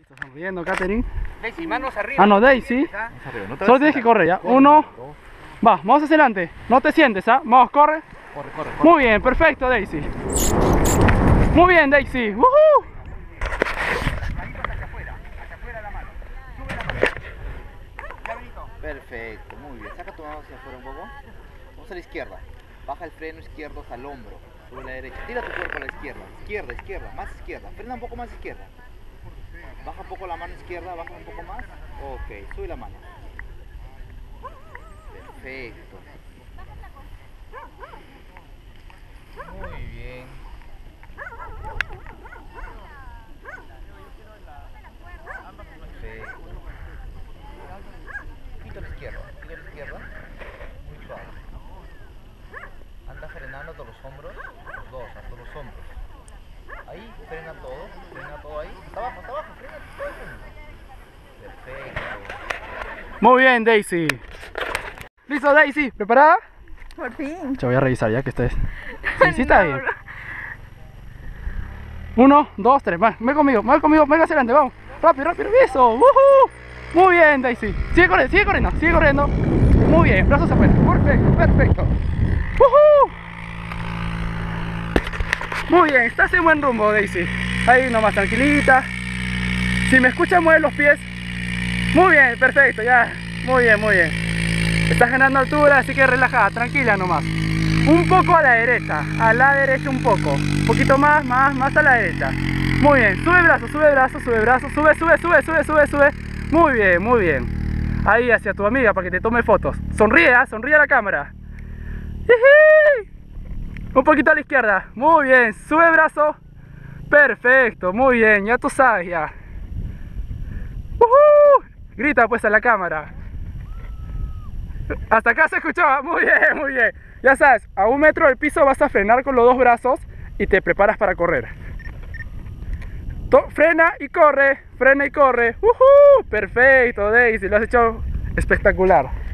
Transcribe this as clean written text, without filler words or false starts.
Estás sonriendo, Katherine. Daisy, manos arriba. Ah, no, Daisy. Solo tienes que correr ya. Uno. Va, vamos hacia adelante. No te sientes, ¿ah? Vamos, corre. Corre, corre, corre. Muy bien, perfecto, Daisy. Muy bien, Daisy. ¡Woohoo! Hacia afuera la mano. Sube la mano. Ya, Benito. Perfecto, muy bien. Saca tu mano hacia afuera un poco. Vamos a la izquierda. Baja el freno izquierdo hasta el hombro. Sube a la derecha. Tira tu cuerpo a la izquierda. Izquierda, izquierda. Más izquierda. Frena un poco más izquierda. Baja un poco la mano izquierda. Baja un poco más. Ok, sube la mano. Perfecto. Muy bien. Perfecto. Quita la izquierda. Muy suave. Anda frenando todos los hombros. Los dos, hasta los hombros. Ahí, frena todo ahí. Hasta abajo, frena todo. Perfecto. Muy bien, Daisy. ¿Listo, Daisy? ¿Preparada? Por fin. Te voy a revisar ya que estés. Sí, está bien. 1, 2, 3. Ven conmigo, venga hacia adelante, vamos. Rápido, eso. ¡Woohoo! Muy bien, Daisy. Sigue corriendo. Muy bien, brazos afuera. Perfecto. ¡Woohoo! Muy bien, estás en buen rumbo, Daisy. Ahí nomás, tranquilita. Si me escuchas, mueve los pies. Muy bien, perfecto, ya. Muy bien. Estás ganando altura, así que relajada, tranquila nomás. Un poco a la derecha un poco. Un poquito más a la derecha. Muy bien, sube brazo. Sube. Muy bien. Ahí hacia tu amiga para que te tome fotos. Sonríe a la cámara. ¡Jiji! Un poquito a la izquierda. Muy bien, sube brazo. Perfecto, muy bien, ya tú sabes ya. Grita pues a la cámara. Hasta acá se escuchaba, muy bien. Ya sabes, a 1 metro del piso vas a frenar con los dos brazos y te preparas para correr. Frena y corre. Perfecto, Daisy, lo has hecho espectacular.